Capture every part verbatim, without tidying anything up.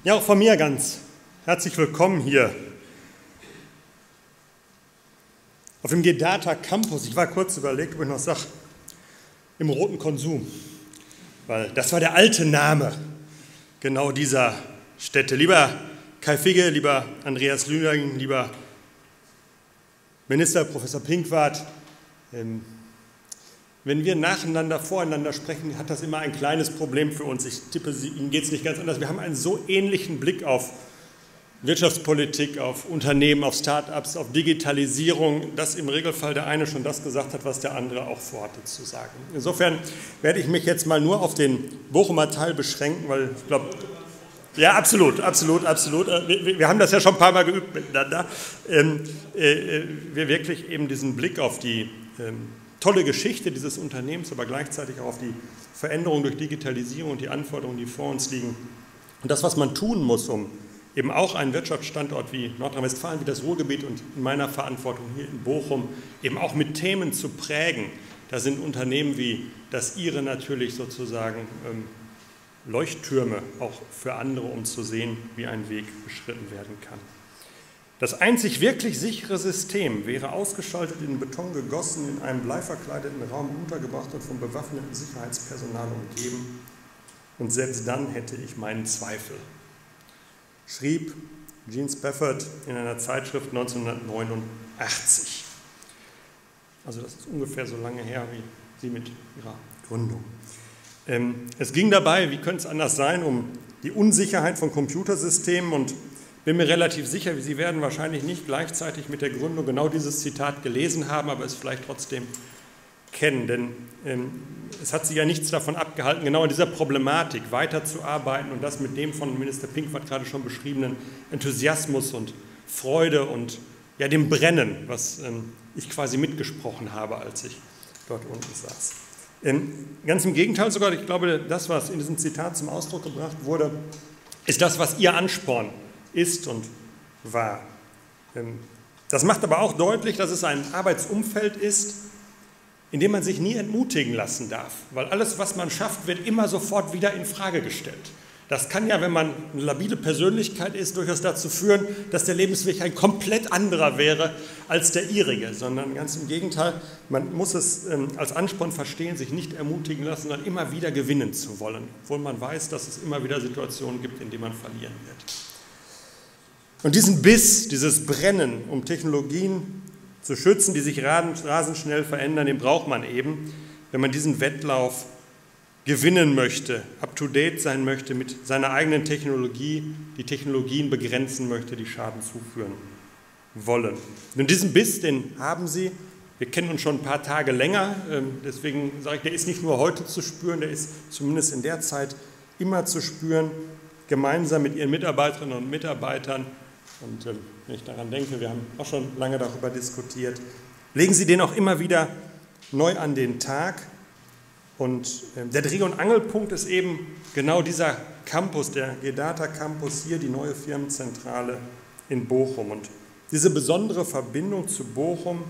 Ja, auch von mir ganz herzlich willkommen hier auf dem Gedata Campus. Ich war kurz überlegt, ob ich noch sage, im Roten Konsum, weil das war der alte Name genau dieser Stätte. Lieber Kai Figge, lieber Andreas Lüning, lieber Minister Professor Pinkwart, ähm, wenn wir nacheinander, voreinander sprechen, hat das immer ein kleines Problem für uns. Ich tippe, Ihnen geht es nicht ganz anders. Wir haben einen so ähnlichen Blick auf Wirtschaftspolitik, auf Unternehmen, auf Start-ups, auf Digitalisierung, dass im Regelfall der eine schon das gesagt hat, was der andere auch vorhatte zu sagen. Insofern werde ich mich jetzt mal nur auf den Bochumer Teil beschränken, weil ich glaube, ja, absolut, absolut, absolut. Wir, wir haben das ja schon ein paar Mal geübt miteinander. Ähm, äh, wir wirklich eben diesen Blick auf die ähm, tolle Geschichte dieses Unternehmens, aber gleichzeitig auch auf die Veränderung durch Digitalisierung und die Anforderungen, die vor uns liegen. Und das, was man tun muss, um eben auch einen Wirtschaftsstandort wie Nordrhein-Westfalen, wie das Ruhrgebiet und in meiner Verantwortung hier in Bochum, eben auch mit Themen zu prägen. Da sind Unternehmen wie das Ihre natürlich sozusagen ähm, Leuchttürme auch für andere, um zu sehen, wie ein Weg beschritten werden kann. Das einzig wirklich sichere System wäre ausgeschaltet, in Beton gegossen, in einem bleiverkleideten Raum untergebracht und vom bewaffneten Sicherheitspersonal umgeben. Und selbst dann hätte ich meinen Zweifel, schrieb Gene Spafford in einer Zeitschrift neunzehnhundertneunundachtzig. Also das ist ungefähr so lange her wie Sie mit Ihrer Gründung. Ähm, es ging dabei, wie könnte es anders sein, um die Unsicherheit von Computersystemen und bin mir relativ sicher, Sie werden wahrscheinlich nicht gleichzeitig mit der Gründung genau dieses Zitat gelesen haben, aber es vielleicht trotzdem kennen, denn ähm, es hat Sie ja nichts davon abgehalten, genau an dieser Problematik weiterzuarbeiten und das mit dem von Minister Pinkwart gerade schon beschriebenen Enthusiasmus und Freude und ja, dem Brennen, was ähm, ich quasi mitgesprochen habe, als ich dort unten saß. Ähm, ganz im Gegenteil sogar, ich glaube, das, was in diesem Zitat zum Ausdruck gebracht wurde, ist das, was Ihr Ansporn ist und war. Das macht aber auch deutlich, dass es ein Arbeitsumfeld ist, in dem man sich nie entmutigen lassen darf, weil alles, was man schafft, wird immer sofort wieder in Frage gestellt. Das kann ja, wenn man eine labile Persönlichkeit ist, durchaus dazu führen, dass der Lebensweg ein komplett anderer wäre als der ihrige, sondern ganz im Gegenteil, man muss es als Ansporn verstehen, sich nicht ermutigen lassen, sondern immer wieder gewinnen zu wollen, obwohl man weiß, dass es immer wieder Situationen gibt, in denen man verlieren wird. Und diesen Biss, dieses Brennen, um Technologien zu schützen, die sich rasend schnell verändern, den braucht man eben, wenn man diesen Wettlauf gewinnen möchte, up-to-date sein möchte mit seiner eigenen Technologie, die Technologien begrenzen möchte, die Schaden zuführen wollen. Und diesen Biss, den haben Sie. Wir kennen uns schon ein paar Tage länger, deswegen sage ich, der ist nicht nur heute zu spüren, der ist zumindest in der Zeit immer zu spüren, gemeinsam mit Ihren Mitarbeiterinnen und Mitarbeitern. Und äh, wenn ich daran denke, wir haben auch schon lange darüber diskutiert, legen Sie den auch immer wieder neu an den Tag. Und äh, der Dreh- und Angelpunkt ist eben genau dieser Campus, der Gedata Campus hier, die neue Firmenzentrale in Bochum. Und diese besondere Verbindung zu Bochum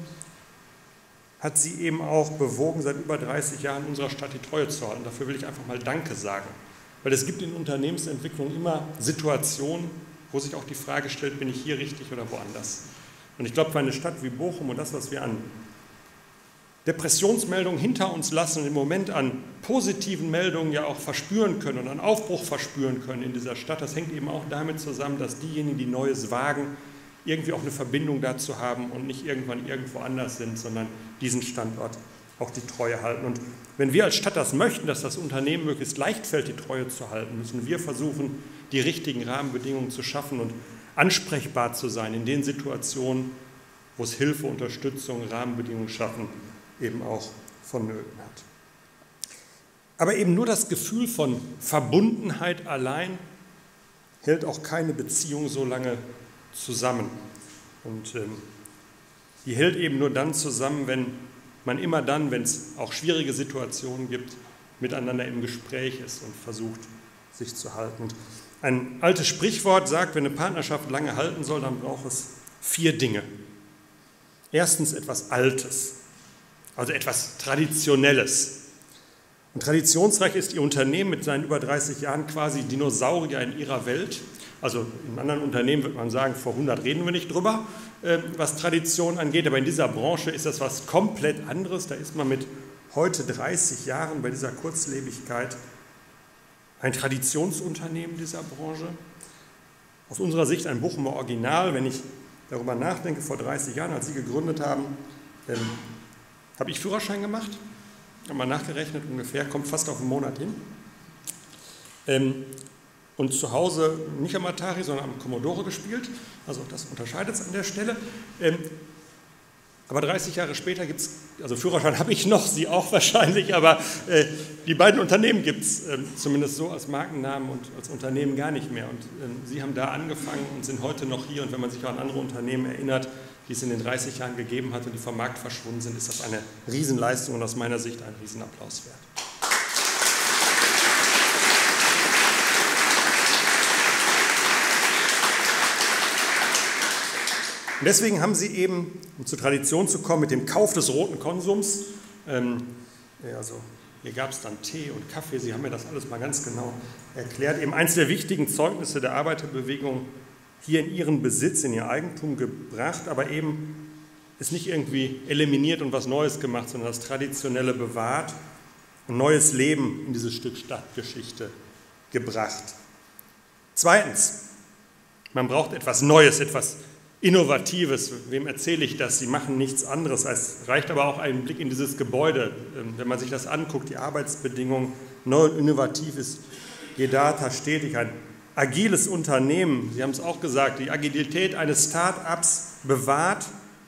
hat Sie eben auch bewogen, seit über dreißig Jahren unserer Stadt die Treue zu halten. Dafür will ich einfach mal Danke sagen. Weil es gibt in Unternehmensentwicklung immer Situationen, wo sich auch die Frage stellt, bin ich hier richtig oder woanders? Und ich glaube, für eine Stadt wie Bochum und das, was wir an Depressionsmeldungen hinter uns lassen und im Moment an positiven Meldungen ja auch verspüren können und an Aufbruch verspüren können in dieser Stadt, das hängt eben auch damit zusammen, dass diejenigen, die Neues wagen, irgendwie auch eine Verbindung dazu haben und nicht irgendwann irgendwo anders sind, sondern diesen Standort auch die Treue halten. Und wenn wir als Stadt das möchten, dass das Unternehmen möglichst leicht fällt, die Treue zu halten, müssen wir versuchen, die richtigen Rahmenbedingungen zu schaffen und ansprechbar zu sein in den Situationen, wo es Hilfe, Unterstützung, Rahmenbedingungen schaffen, eben auch vonnöten hat. Aber eben nur das Gefühl von Verbundenheit allein hält auch keine Beziehung so lange zusammen. Und ähm, die hält eben nur dann zusammen, wenn man immer dann, wenn es auch schwierige Situationen gibt, miteinander im Gespräch ist und versucht, sich zu halten. Und ein altes Sprichwort sagt, wenn eine Partnerschaft lange halten soll, dann braucht es vier Dinge. Erstens etwas Altes, also etwas Traditionelles. Und traditionsreich ist Ihr Unternehmen mit seinen über dreißig Jahren quasi Dinosaurier in Ihrer Welt. Also in anderen Unternehmen würde man sagen, vor hundert reden wir nicht drüber, was Tradition angeht. Aber in dieser Branche ist das was komplett anderes. Da ist man mit heute dreißig Jahren bei dieser Kurzlebigkeit ein Traditionsunternehmen dieser Branche. Aus unserer Sicht ein Bochumer Original. Wenn ich darüber nachdenke, vor dreißig Jahren, als Sie gegründet haben, ähm, habe ich Führerschein gemacht. Haben wir nachgerechnet, ungefähr, kommt fast auf einen Monat hin. Ähm, und zu Hause nicht am Atari, sondern am Commodore gespielt. Also das unterscheidet es an der Stelle. Ähm, aber dreißig Jahre später gibt es, also Führerschein habe ich noch, Sie auch wahrscheinlich, aber äh, die beiden Unternehmen gibt es äh, zumindest so als Markennamen und als Unternehmen gar nicht mehr. Und äh, Sie haben da angefangen und sind heute noch hier. Und wenn man sich auch an andere Unternehmen erinnert, die es in den dreißig Jahren gegeben hat und die vom Markt verschwunden sind, ist das eine Riesenleistung und aus meiner Sicht ein Riesenapplaus wert. Und deswegen haben Sie eben, um zur Tradition zu kommen, mit dem Kauf des roten Konsums, ähm, also hier gab es dann Tee und Kaffee, Sie haben mir das alles mal ganz genau erklärt, eben eines der wichtigen Zeugnisse der Arbeiterbewegung hier in Ihren Besitz, in Ihr Eigentum gebracht, aber eben ist nicht irgendwie eliminiert und was Neues gemacht, sondern das Traditionelle bewahrt und neues Leben in dieses Stück Stadtgeschichte gebracht. Zweitens, man braucht etwas Neues, etwas Innovatives. Wem erzähle ich das? Sie machen nichts anderes. Es reicht aber auch ein Blick in dieses Gebäude. Wenn man sich das anguckt, die Arbeitsbedingungen, neu und innovativ ist Gedata stetig ein agiles Unternehmen. Sie haben es auch gesagt, die Agilität eines Start-ups bewahrt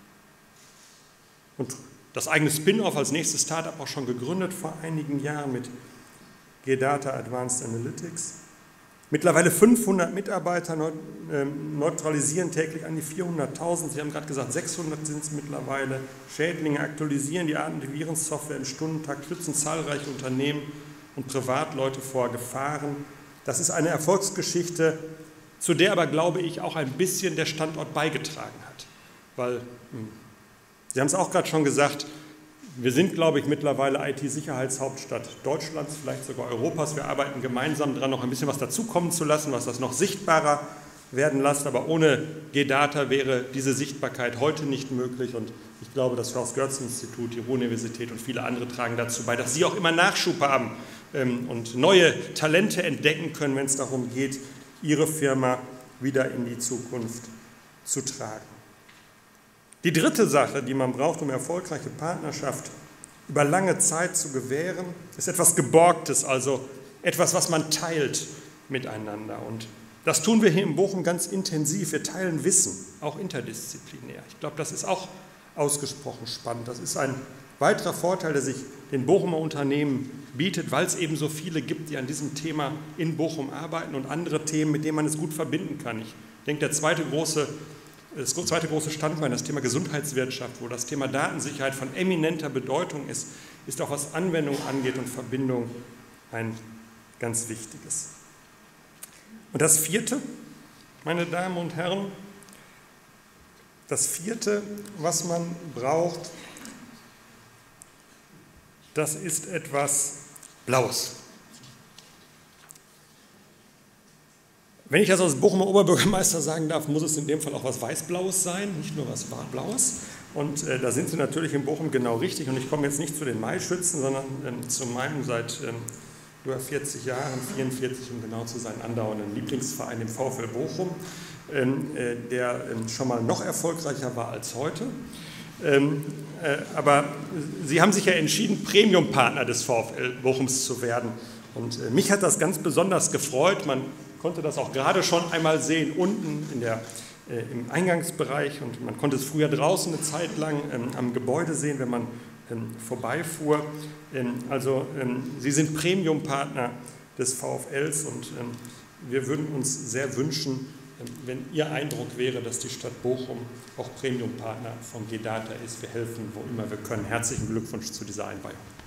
und das eigene Spin-off als nächstes Start-up auch schon gegründet vor einigen Jahren mit Gedata Advanced Analytics. Mittlerweile fünfhundert Mitarbeiter neutralisieren täglich an die vierhunderttausend. Sie haben gerade gesagt, sechshundert sind es mittlerweile. Schädlinge aktualisieren die Antivirensoftware im Stundentakt, schützen zahlreiche Unternehmen und Privatleute vor Gefahren. Das ist eine Erfolgsgeschichte, zu der aber, glaube ich, auch ein bisschen der Standort beigetragen hat. Weil, Sie haben es auch gerade schon gesagt, wir sind, glaube ich, mittlerweile I T-Sicherheitshauptstadt Deutschlands, vielleicht sogar Europas. Wir arbeiten gemeinsam daran, noch ein bisschen was dazukommen zu lassen, was das noch sichtbarer werden lässt. Aber ohne Gedata wäre diese Sichtbarkeit heute nicht möglich. Und ich glaube, das Klaus-Görz-Institut, die Ruhr-Universität und viele andere tragen dazu bei, dass Sie auch immer Nachschub haben und neue Talente entdecken können, wenn es darum geht, Ihre Firma wieder in die Zukunft zu tragen. Die dritte Sache, die man braucht, um erfolgreiche Partnerschaft über lange Zeit zu gewähren, ist etwas Geborgtes, also etwas, was man teilt miteinander. Und das tun wir hier in Bochum ganz intensiv. Wir teilen Wissen, auch interdisziplinär. Ich glaube, das ist auch ausgesprochen spannend. Das ist ein weiterer Vorteil, der sich den Bochumer Unternehmen bietet, weil es eben so viele gibt, die an diesem Thema in Bochum arbeiten und andere Themen, mit denen man es gut verbinden kann. Ich denke, der zweite große Das zweite große Standbein, das Thema Gesundheitswirtschaft, wo das Thema Datensicherheit von eminenter Bedeutung ist, ist auch was Anwendung angeht und Verbindung ein ganz wichtiges. Und das vierte, meine Damen und Herren, das vierte, was man braucht, das ist etwas Blaues. Wenn ich das als Bochumer Oberbürgermeister sagen darf, muss es in dem Fall auch was Weiß-Blaues sein, nicht nur was Blaues. Und äh, da sind Sie natürlich in Bochum genau richtig. Und ich komme jetzt nicht zu den Maischützen, sondern ähm, zu meinem seit ähm, über vierzig Jahren, vierundvierzig um genau zu sein, andauernden Lieblingsverein, dem VfL Bochum, ähm, äh, der ähm, schon mal noch erfolgreicher war als heute. Ähm, äh, aber Sie haben sich ja entschieden, Premium-Partner des VfL Bochums zu werden. Und äh, mich hat das ganz besonders gefreut. Man konnte das auch gerade schon einmal sehen, unten in der, äh, im Eingangsbereich. Und man konnte es früher draußen eine Zeit lang ähm, am Gebäude sehen, wenn man ähm, vorbeifuhr. Ähm, also ähm, Sie sind Premium-Partner des VfLs und ähm, wir würden uns sehr wünschen, ähm, wenn Ihr Eindruck wäre, dass die Stadt Bochum auch Premium-Partner von Gedata ist. Wir helfen, wo immer wir können. Herzlichen Glückwunsch zu dieser Einweihung.